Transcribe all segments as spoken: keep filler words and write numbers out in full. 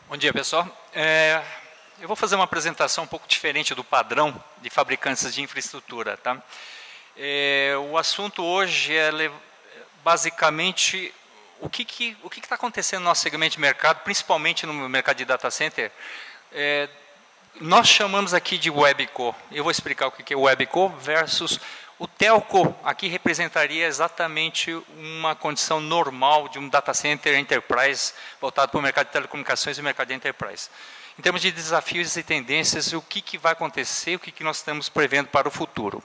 Bom dia, pessoal. É, eu vou fazer uma apresentação um pouco diferente do padrão de fabricantes de infraestrutura. Tá? É, o assunto hoje é basicamente o que que, o que está acontecendo no nosso segmento de mercado, principalmente no mercado de data center. É, nós chamamos aqui de webco. Eu vou explicar o que é webco versus o telco. Aqui representaria exatamente uma condição normal de um data center enterprise voltado para o mercado de telecomunicações e o mercado de enterprise. Em termos de desafios e tendências, o que, que vai acontecer, o que, que nós estamos prevendo para o futuro.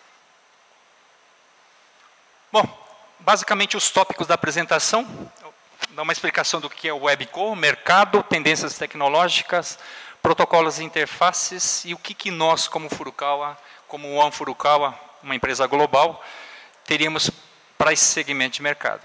Bom, basicamente os tópicos da apresentação, dá uma explicação do que é o webco, mercado, tendências tecnológicas, protocolos e interfaces e o que, que nós, como Furukawa, como One Furukawa, uma empresa global, teríamos para esse segmento de mercado.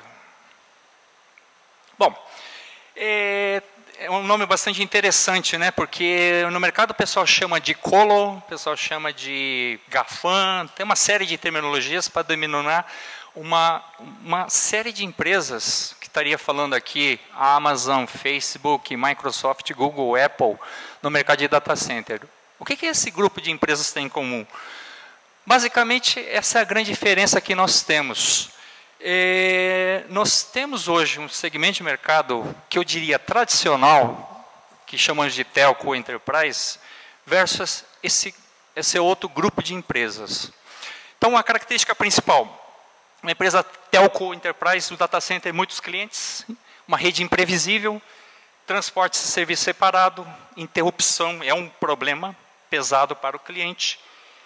Bom, é, é um nome bastante interessante, né? Porque no mercado o pessoal chama de colo, o pessoal chama de GAFAM, tem uma série de terminologias para denominar uma, uma série de empresas, que estaria falando aqui, a Amazon, Facebook, Microsoft, Google, Apple, no mercado de data center. O que, que esse grupo de empresas tem em comum? Basicamente, essa é a grande diferença que nós temos. É, nós temos hoje um segmento de mercado que eu diria tradicional, que chamamos de telco enterprise, versus esse, esse outro grupo de empresas. Então, a característica principal, uma empresa telco enterprise, o data center, muitos clientes, uma rede imprevisível, transporte e serviço separado, interrupção é um problema pesado para o cliente.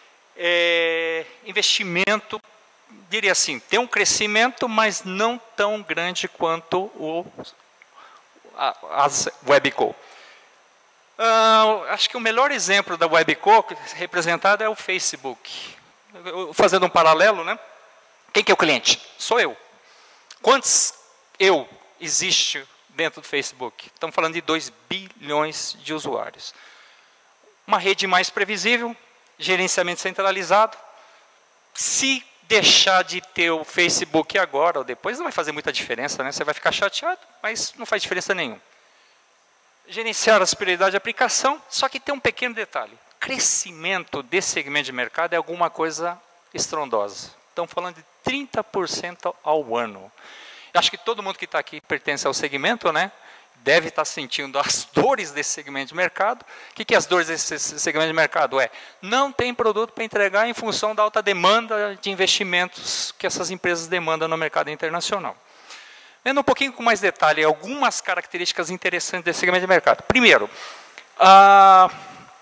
É, investimento, diria assim, tem um crescimento, mas não tão grande quanto o, a, as webco. Uh, acho que o melhor exemplo da webco representado é o Facebook. Fazendo um paralelo, né? Quem que é o cliente? Sou eu. Quantos eu existe dentro do Facebook? Estamos falando de dois bilhões de usuários. Uma rede mais previsível, gerenciamento centralizado. Se deixar de ter o Facebook agora ou depois, não vai fazer muita diferença, né? Você vai ficar chateado, mas não faz diferença nenhuma. Gerenciar as prioridades de aplicação, só que tem um pequeno detalhe. Crescimento desse segmento de mercado é alguma coisa estrondosa. Estamos falando de trinta por cento ao ano. Eu acho que todo mundo que está aqui pertence ao segmento, né? Deve estar sentindo as dores desse segmento de mercado. O que, que é as dores desse segmento de mercado? É, não tem produto para entregar em função da alta demanda de investimentos que essas empresas demandam no mercado internacional. Vendo um pouquinho com mais detalhe, algumas características interessantes desse segmento de mercado. Primeiro, ah,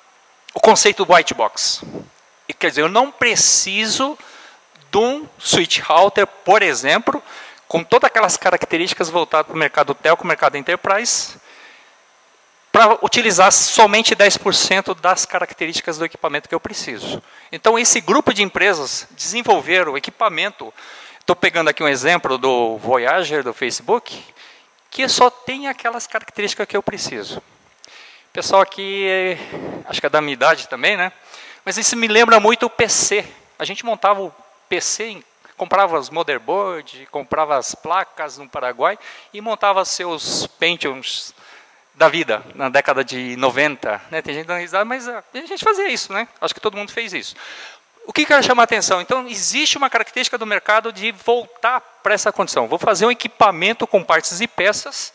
o conceito do white box. Quer dizer, eu não preciso de um switch router, por exemplo, com todas aquelas características voltadas para o mercado telco, mercado enterprise, para utilizar somente dez por cento das características do equipamento que eu preciso. Então, esse grupo de empresas desenvolveram o equipamento, estou pegando aqui um exemplo do Voyager, do Facebook, que só tem aquelas características que eu preciso. Pessoal aqui, acho que é da minha idade também, né? Mas isso me lembra muito o P C. A gente montava o P C em comprava as motherboard, comprava as placas no Paraguai e montava seus Pentiums da vida, na década de noventa. Né? Tem gente dando risada, mas a gente fazia isso, né? Acho que todo mundo fez isso. O que quer chamar a atenção? Então, existe uma característica do mercado de voltar para essa condição. Vou fazer um equipamento com partes e peças.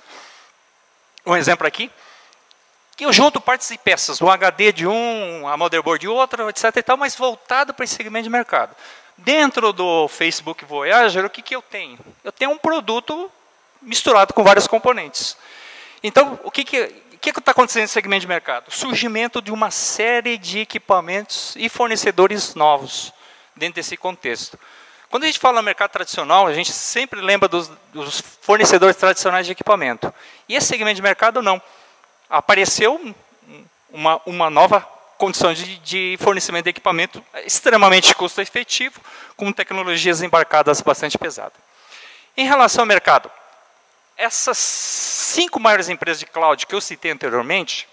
Um exemplo aqui. Que eu junto partes e peças, um H D de um, a motherboard de outro, etc e tal, mas voltado para esse segmento de mercado. Dentro do Facebook Voyager, o que, que eu tenho? Eu tenho um produto misturado com vários componentes. Então, o que que que está acontecendo nesse segmento de mercado? Surgimento de uma série de equipamentos e fornecedores novos dentro desse contexto. Quando a gente fala no mercado tradicional, a gente sempre lembra dos, dos fornecedores tradicionais de equipamento. E esse segmento de mercado, não. Apareceu uma, uma nova condição de, de fornecimento de equipamento extremamente custo-efetivo, com tecnologias embarcadas bastante pesadas. Em relação ao mercado, essas cinco maiores empresas de cloud que eu citei anteriormente,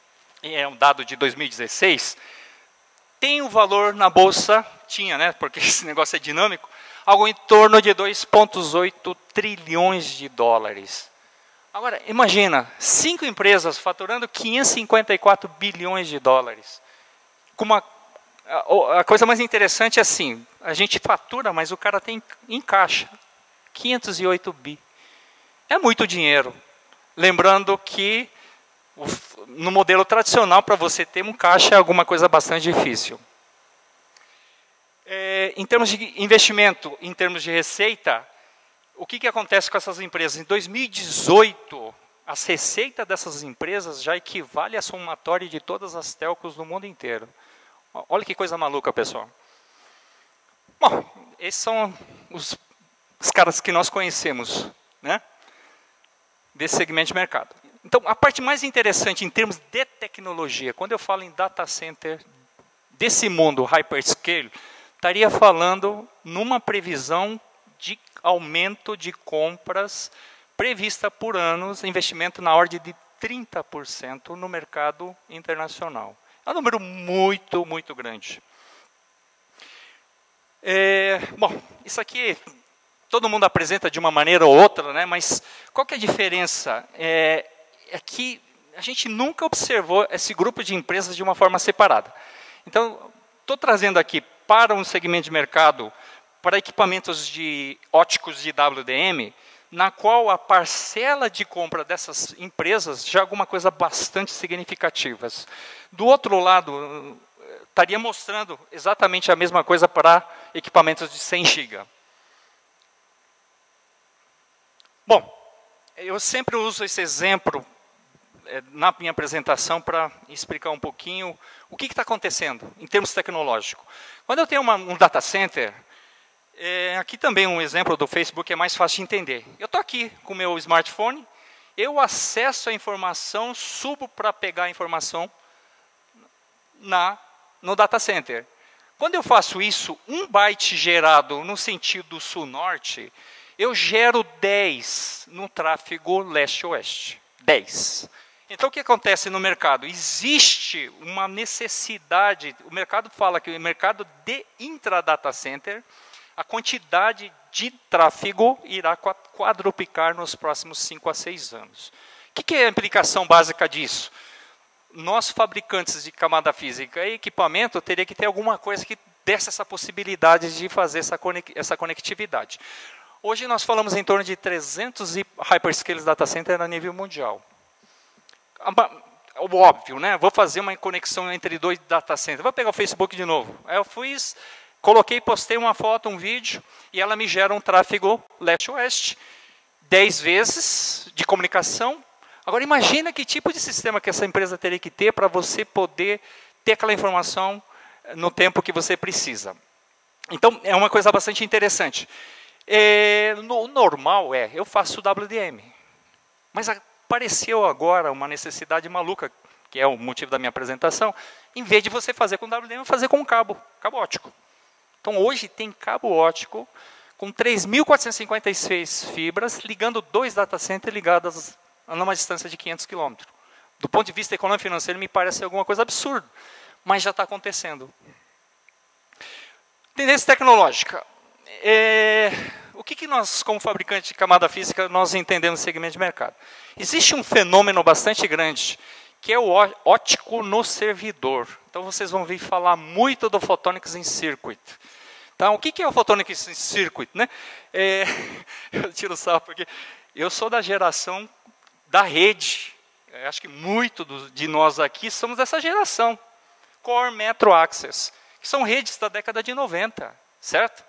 é um dado de dois mil e dezesseis, tem um valor na bolsa, tinha, né, porque esse negócio é dinâmico, algo em torno de dois vírgula oito trilhões de dólares. Agora, imagina, cinco empresas faturando quinhentos e cinquenta e quatro bilhões de dólares. Com uma, a, a coisa mais interessante é assim, a gente fatura, mas o cara tem em caixa quinhentos e oito bi. É muito dinheiro. Lembrando que no modelo tradicional, para você ter um caixa é alguma coisa bastante difícil. É, em termos de investimento, em termos de receita, o que, que acontece com essas empresas? Em dois mil e dezoito, as receitas dessas empresas já equivale à somatória de todas as telcos do mundo inteiro. Olha que coisa maluca, pessoal. Bom, esses são os, os caras que nós conhecemos, né, desse segmento de mercado. Então, a parte mais interessante em termos de tecnologia, quando eu falo em data center desse mundo hyperscale, estaria falando numa previsão de aumento de compras prevista por anos, investimento na ordem de trinta por cento no mercado internacional. É um número muito, muito grande. É, bom, isso aqui todo mundo apresenta de uma maneira ou outra, né, mas qual que é a diferença? É, é que a gente nunca observou esse grupo de empresas de uma forma separada. Então, estou trazendo aqui para um segmento de mercado, para equipamentos de óticos de W D M, na qual a parcela de compra dessas empresas já é alguma coisa bastante significativa. Do outro lado, estaria mostrando exatamente a mesma coisa para equipamentos de cem gigas. Bom, eu sempre uso esse exemplo na minha apresentação para explicar um pouquinho o que está acontecendo em termos tecnológicos. Quando eu tenho uma, um data center, é, aqui também um exemplo do Facebook é mais fácil de entender. Eu estou aqui com o meu smartphone, eu acesso a informação, subo para pegar a informação na, no data center. Quando eu faço isso, um byte gerado no sentido sul-norte, eu gero dez no tráfego leste-oeste. dez. Então, o que acontece no mercado? Existe uma necessidade, o mercado fala que o mercado de intra-data center, a quantidade de tráfego irá quadruplicar nos próximos cinco a seis anos. O que é a implicação básica disso? Nós, fabricantes de camada física e equipamento, teria que ter alguma coisa que desse essa possibilidade de fazer essa conectividade. Hoje nós falamos em torno de trezentos hyperscale data center a nível mundial. O óbvio, né? Vou fazer uma conexão entre dois data centers. Vou pegar o Facebook de novo. Aí eu fiz, coloquei, postei uma foto, um vídeo, e ela me gera um tráfego leste-oeste, dez vezes de comunicação. Agora imagina que tipo de sistema que essa empresa teria que ter para você poder ter aquela informação no tempo que você precisa. Então, é uma coisa bastante interessante. É, no normal é, eu faço W D M. Mas apareceu agora uma necessidade maluca, que é o motivo da minha apresentação, em vez de você fazer com W D M, fazer com cabo, cabo ótico. Então, hoje tem cabo ótico com três mil quatrocentos e cinquenta e seis fibras, ligando dois data centers ligados a uma distância de quinhentos quilômetros. Do ponto de vista econômico e financeiro, me parece alguma coisa absurda, mas já está acontecendo. Tendência tecnológica. É, o que, que nós, como fabricante de camada física, nós entendemos no segmento de mercado? Existe um fenômeno bastante grande, que é o ótico no servidor. Então, vocês vão vir falar muito do Photonics in Circuit. Então, o que, que é o Photonics in Circuit? Né? É, eu tiro o sarro porque eu sou da geração da rede. Eu acho que muito de nós aqui somos dessa geração. Core Metro Access, que são redes da década de noventa, certo?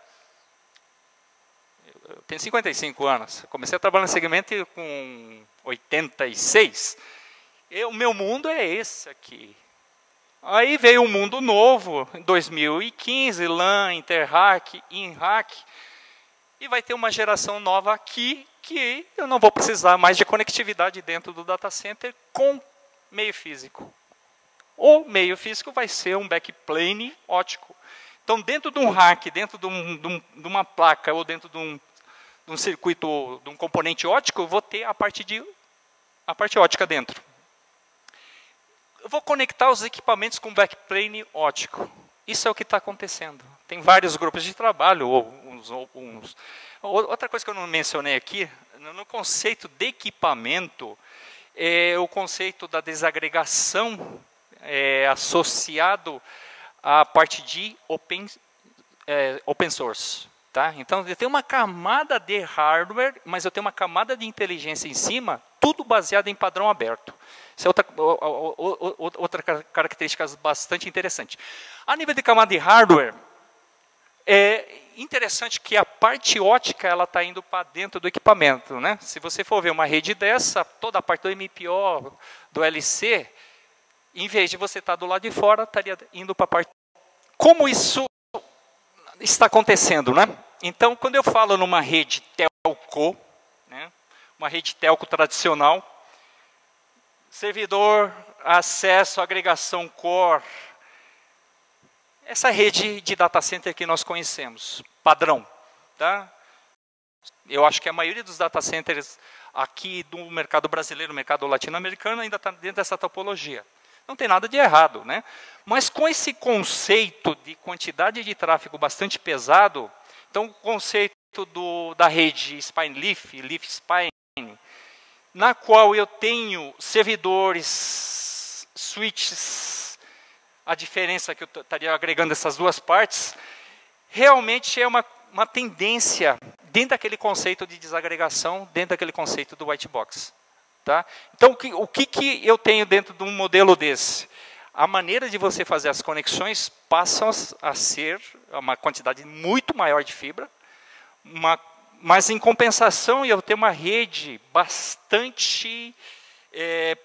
Eu tenho cinquenta e cinco anos, comecei a trabalhar no segmento com oitenta e seis. O meu mundo é esse aqui. Aí veio um mundo novo, em dois mil e quinze, LAN, Interhack, InHack, e vai ter uma geração nova aqui, que eu não vou precisar mais de conectividade dentro do data center com meio físico. O meio físico vai ser um backplane ótico. Então, dentro de um rack, dentro de, um, de, um, de uma placa, ou dentro de um, de um circuito, de um componente ótico, eu vou ter a parte, de, a parte ótica dentro. Eu vou conectar os equipamentos com backplane ótico. Isso é o que está acontecendo. Tem vários grupos de trabalho. Ou uns, ou uns. Outra coisa que eu não mencionei aqui, no conceito de equipamento, é o conceito da desagregação é, associado à parte de open, é, open source. Tá? Então, eu tenho uma camada de hardware, mas eu tenho uma camada de inteligência em cima, tudo baseado em padrão aberto. Isso é outra, outra característica bastante interessante. A nível de camada de hardware, é interessante que a parte ótica ela está indo para dentro do equipamento. Né? Se você for ver uma rede dessa, toda a parte do M P O, do L C, em vez de você estar do lado de fora, estaria indo para a parte... Como isso está acontecendo? Né? Então, quando eu falo numa rede telco, né, uma rede telco tradicional, servidor, acesso, agregação core, essa rede de data center que nós conhecemos, padrão. Tá? Eu acho que a maioria dos data centers aqui do mercado brasileiro, mercado latino-americano, ainda está dentro dessa topologia. Não tem nada de errado, né? Mas com esse conceito de quantidade de tráfego bastante pesado, então o conceito do, da rede Spine Leaf, Leaf Spine, na qual eu tenho servidores, switches, a diferença que eu estaria agregando essas duas partes, realmente é uma, uma tendência dentro daquele conceito de desagregação, dentro daquele conceito do white box. Tá? Então, o que, o que, que eu tenho dentro de um modelo desse? A maneira de você fazer as conexões passa a ser uma quantidade muito maior de fibra, uma, mas em compensação eu tenho uma rede bastante é,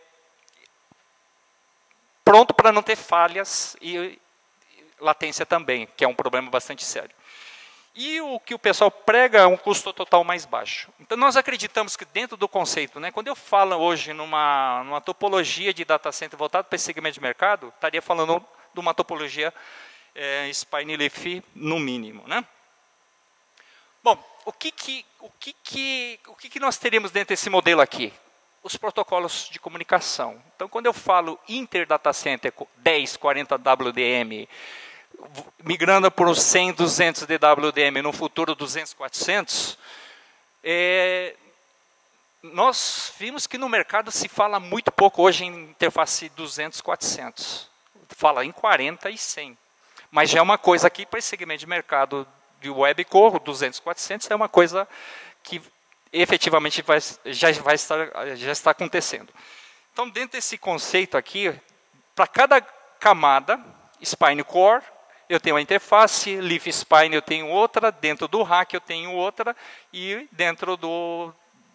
pronto para não ter falhas e latência também, que é um problema bastante sério. E o que o pessoal prega é um custo total mais baixo. Então, nós acreditamos que dentro do conceito, né, quando eu falo hoje numa, numa topologia de data center voltado para esse segmento de mercado, estaria falando de uma topologia é, Spine Leaf no mínimo. Né? Bom, o, que, que, o, que, que, o que, que nós teríamos dentro desse modelo aqui? Os protocolos de comunicação. Então, quando eu falo Inter-Data Center dez, quarenta W D M, migrando por uns cem, duzentos de W D M, no futuro duzentos, quatrocentos, é, nós vimos que no mercado se fala muito pouco hoje em interface duzentos, quatrocentos. Fala em quarenta e cem. Mas já é uma coisa aqui para esse segmento de mercado de webcore, duzentos, quatrocentos, é uma coisa que efetivamente vai, já, vai estar, já está acontecendo. Então, dentro desse conceito aqui, para cada camada, Spine Core, eu tenho a interface, Leaf Spine eu tenho outra, dentro do rack eu tenho outra, e dentro do...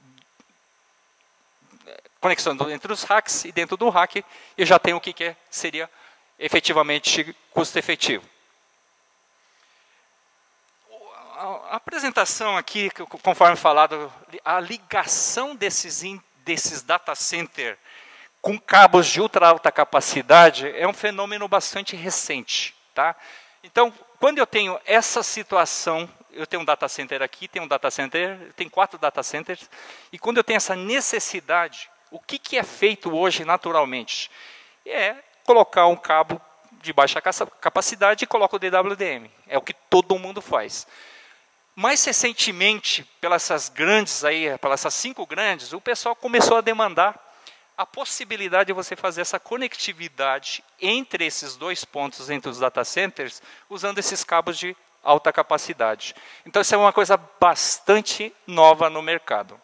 conexão entre os racks, e dentro do rack eu já tenho o que, que é, seria efetivamente custo efetivo. A apresentação aqui, conforme falado, a ligação desses, desses data center com cabos de ultra alta capacidade é um fenômeno bastante recente. Tá? Então, quando eu tenho essa situação, eu tenho um data center aqui, tenho um data center, tem quatro data centers, e quando eu tenho essa necessidade, o que, que é feito hoje naturalmente? É colocar um cabo de baixa capacidade e coloco o D W D M. É o que todo mundo faz. Mais recentemente, pelas essas grandes aí, pelas essas cinco grandes, o pessoal começou a demandar a possibilidade de você fazer essa conectividade entre esses dois pontos, entre os data centers, usando esses cabos de alta capacidade. Então, isso é uma coisa bastante nova no mercado.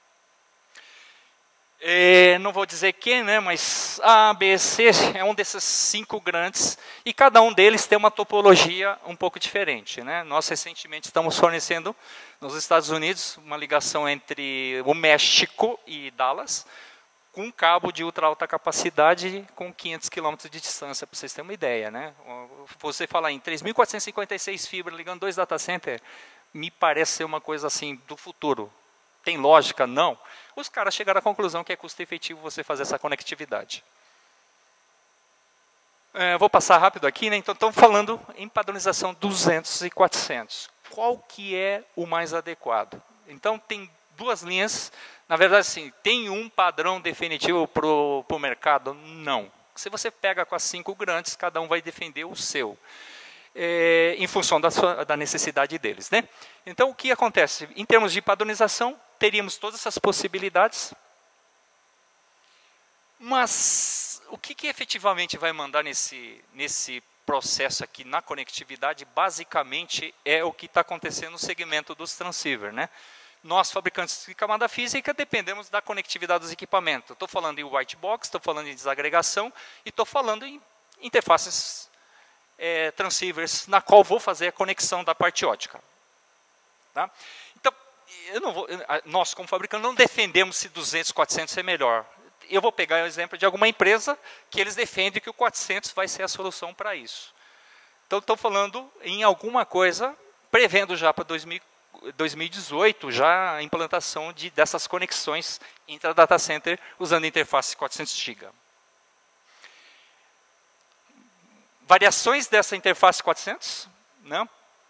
É, não vou dizer quem, né, mas A, B, C é um desses cinco grandes, e cada um deles tem uma topologia um pouco diferente. Né? Nós, recentemente, estamos fornecendo, nos Estados Unidos, uma ligação entre o México e Dallas, com um cabo de ultra alta capacidade com quinhentos quilômetros de distância, para vocês terem uma ideia. Né? Você falar em três mil quatrocentos e cinquenta e seis fibras ligando dois data centers, me parece ser uma coisa assim do futuro. Tem lógica? Não. Os caras chegaram à conclusão que é custo efetivo você fazer essa conectividade. É, vou passar rápido aqui, né? Então estamos falando em padronização duzentos e quatrocentos. Qual que é o mais adequado? Então tem duas linhas. Na verdade, sim, tem um padrão definitivo para o mercado? Não. Se você pega com as cinco grandes, cada um vai defender o seu. É, em função da, sua, da necessidade deles. Né? Então, o que acontece? Em termos de padronização, teríamos todas essas possibilidades. Mas o que, que efetivamente vai mandar nesse, nesse processo aqui na conectividade, basicamente, é o que está acontecendo no segmento dos transceivers, né? Nós, fabricantes de camada física, dependemos da conectividade dos equipamentos. Estou falando em white box, estou falando em desagregação e estou falando em interfaces é, transceivers, na qual vou fazer a conexão da parte ótica. Tá? Então, eu não vou, nós, como fabricante, não defendemos se duzentos, quatrocentos é melhor. Eu vou pegar o exemplo de alguma empresa que eles defendem que o quatrocentos vai ser a solução para isso. Então, estou falando em alguma coisa, prevendo já para dois mil e dezoito, já a implantação de, dessas conexões intra-data center usando interface quatrocentos gigas. Variações dessa interface quatrocentos, né?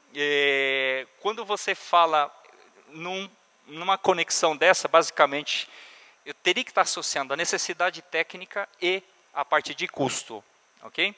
É, quando você fala num, numa conexão dessa, basicamente, eu teria que estar associando a necessidade técnica e a parte de custo. Ok?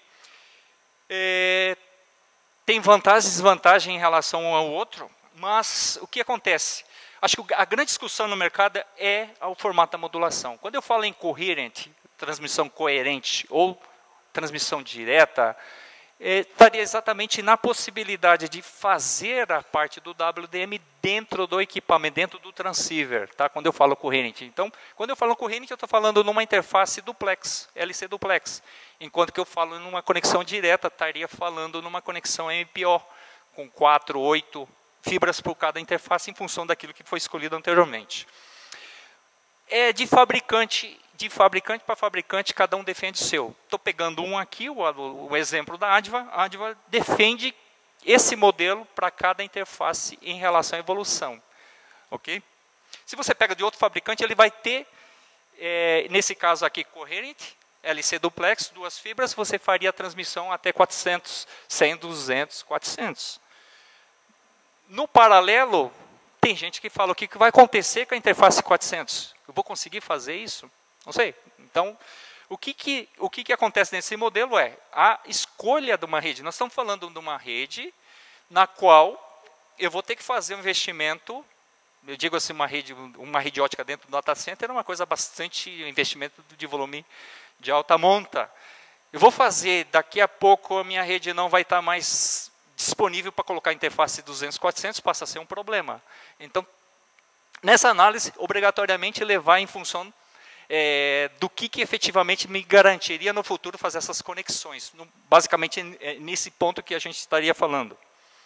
É, tem vantagens e desvantagens em relação um ao outro, mas o que acontece? Acho que a grande discussão no mercado é o formato da modulação. Quando eu falo em coherent, transmissão coerente ou transmissão direta, é, estaria exatamente na possibilidade de fazer a parte do W D M dentro do equipamento, dentro do transceiver, tá? Quando eu falo coherent. Então, quando eu falo coherent, eu estou falando numa interface duplex, L C duplex. Enquanto que eu falo numa conexão direta, estaria falando numa conexão M P O, com quatro, oito fibras por cada interface, em função daquilo que foi escolhido anteriormente. É de fabricante, de fabricante para fabricante, cada um defende o seu. Estou pegando um aqui, o, o exemplo da Adva. A Adva defende esse modelo para cada interface em relação à evolução. Ok? Se você pega de outro fabricante, ele vai ter, é, nesse caso aqui, coherent, L C duplex, duas fibras, você faria a transmissão até quatrocentos, cem, duzentos, quatrocentos. No paralelo, tem gente que fala o que vai acontecer com a interface quatrocentos. Eu vou conseguir fazer isso? Não sei. Então, o que, que, o que, que acontece nesse modelo é a escolha de uma rede. Nós estamos falando de uma rede na qual eu vou ter que fazer um investimento, eu digo assim, uma rede, uma rede ótica dentro do data center é uma coisa bastante, um investimento de volume de alta monta. Eu vou fazer, daqui a pouco a minha rede não vai estar mais disponível para colocar a interface duzentos, quatrocentos, passa a ser um problema. Então, nessa análise, obrigatoriamente levar em função é, do que, que efetivamente me garantiria no futuro fazer essas conexões. No, basicamente, é nesse ponto que a gente estaria falando.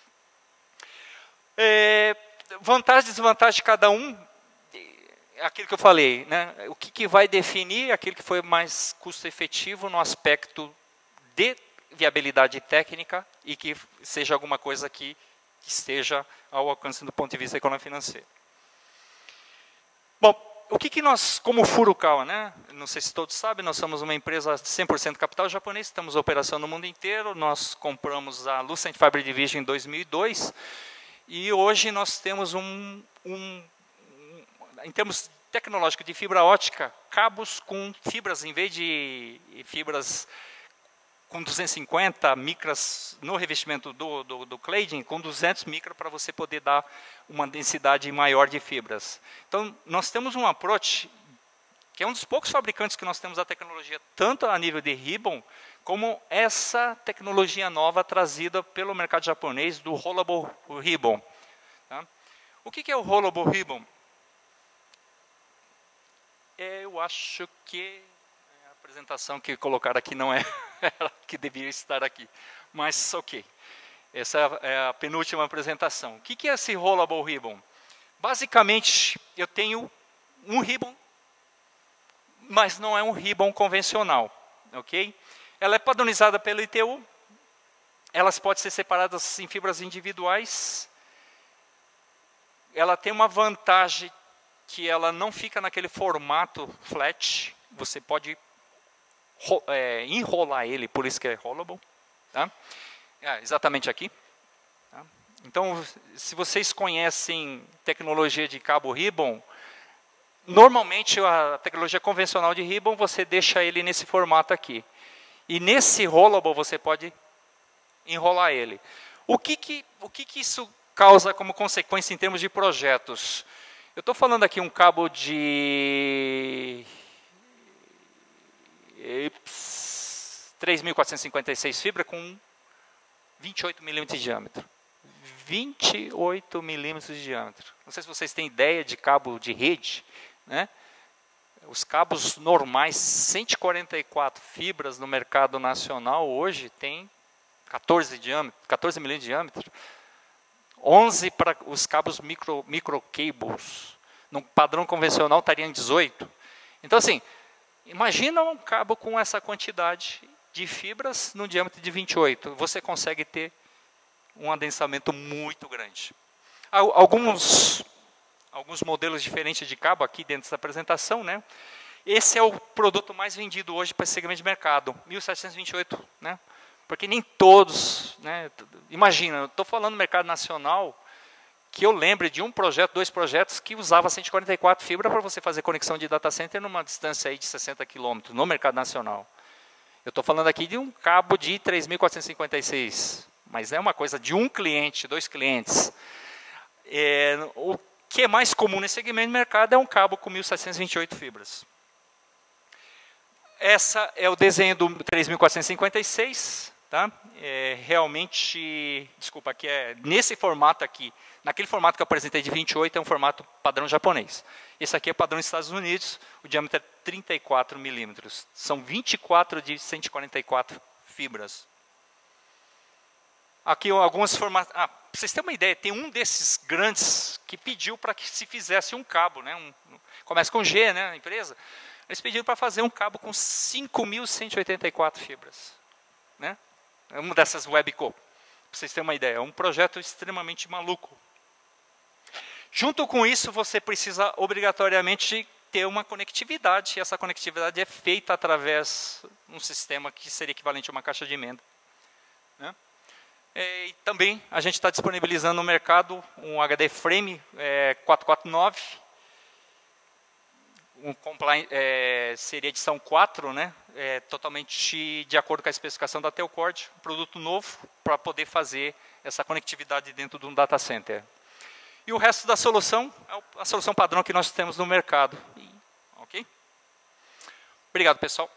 É, vantagem e desvantagem de cada um, é aquilo que eu falei, né? O que, que vai definir aquilo que foi mais custo-efetivo no aspecto de viabilidade técnica e que seja alguma coisa que, que esteja ao alcance do ponto de vista econômico-financeiro. Bom, o que, que nós, como Furukawa, né? Não sei se todos sabem, nós somos uma empresa de cem por cento capital japonês, estamos operação no mundo inteiro, nós compramos a Lucent Fiber Division em dois mil e dois, e hoje nós temos um, um, um em termos tecnológicos de fibra ótica, cabos com fibras, em vez de fibras com duzentos e cinquenta micras no revestimento do, do, do cladding, com duzentos micras para você poder dar uma densidade maior de fibras. Então, nós temos um approach, que é um dos poucos fabricantes que nós temos a tecnologia, tanto a nível de ribbon, como essa tecnologia nova trazida pelo mercado japonês do Rollable Ribbon. Tá? O que, que é o Rollable Ribbon? É, eu acho que a apresentação que colocaram aqui não é ela que devia estar aqui. Mas, ok. Essa é a penúltima apresentação. O que é esse Rollable Ribbon? Basicamente, eu tenho um ribbon, mas não é um ribbon convencional. Ok? Ela é padronizada pela I T U. Elas podem ser separadas em fibras individuais. Ela tem uma vantagem que ela não fica naquele formato flat. Você pode É, enrolar ele, por isso que é rollable, tá? É, exatamente aqui. Tá? Então, se vocês conhecem tecnologia de cabo ribbon, normalmente a tecnologia convencional de ribbon, você deixa ele nesse formato aqui. E nesse rollable você pode enrolar ele. O que que, o que, que isso causa como consequência em termos de projetos? Eu estou falando aqui um cabo de três mil quatrocentos e cinquenta e seis fibra com vinte e oito milímetros de diâmetro. vinte e oito milímetros de diâmetro. Não sei se vocês têm ideia de cabo de rede, né? Os cabos normais, cento e quarenta e quatro fibras no mercado nacional hoje tem quatorze, diâmetro, quatorze milímetros de diâmetro. onze para os cabos micro, micro cables. No padrão convencional estaria em dezoito. Então, assim, imagina um cabo com essa quantidade de fibras no diâmetro de vinte e oito. Você consegue ter um adensamento muito grande. Alguns, alguns modelos diferentes de cabo aqui dentro dessa apresentação, né? Esse é o produto mais vendido hoje para esse segmento de mercado, mil setecentos e vinte e oito, né? Porque nem todos, né? Imagina, eu estou falando no mercado nacional, que eu lembre de um projeto, dois projetos que usava cento e quarenta e quatro fibra para você fazer conexão de data center numa distância aí de sessenta quilômetros no mercado nacional. Eu estou falando aqui de um cabo de três mil quatrocentos e cinquenta e seis, mas é uma coisa de um cliente, dois clientes. É, o que é mais comum nesse segmento de mercado é um cabo com mil setecentos e vinte e oito fibras. Essa é o desenho do três mil quatrocentos e cinquenta e seis, tá? É, realmente, desculpa, aqui é nesse formato aqui, naquele formato que eu apresentei de vinte e oito é um formato padrão japonês. Esse aqui é padrão dos Estados Unidos, o diâmetro é trinta e quatro milímetros. São vinte e quatro de cento e quarenta e quatro fibras. Aqui alguns formatos. Ah, para vocês terem uma ideia, tem um desses grandes que pediu para que se fizesse um cabo, né? Um, começa com G, né? A empresa. Eles pediram para fazer um cabo com cinco mil cento e oitenta e quatro fibras, né? É uma dessas webco. Para vocês terem uma ideia, é um projeto extremamente maluco. Junto com isso, você precisa obrigatoriamente ter uma conectividade. E essa conectividade é feita através de um sistema que seria equivalente a uma caixa de emenda, né? E também a gente está disponibilizando no mercado um H D Frame é, quatrocentos e quarenta e nove, um compliant, é, seria edição quatro, né? É, totalmente de acordo com a especificação da Telcord, um produto novo para poder fazer essa conectividade dentro de um data center. E o resto da solução é a solução padrão que nós temos no mercado. Ok? Obrigado, pessoal.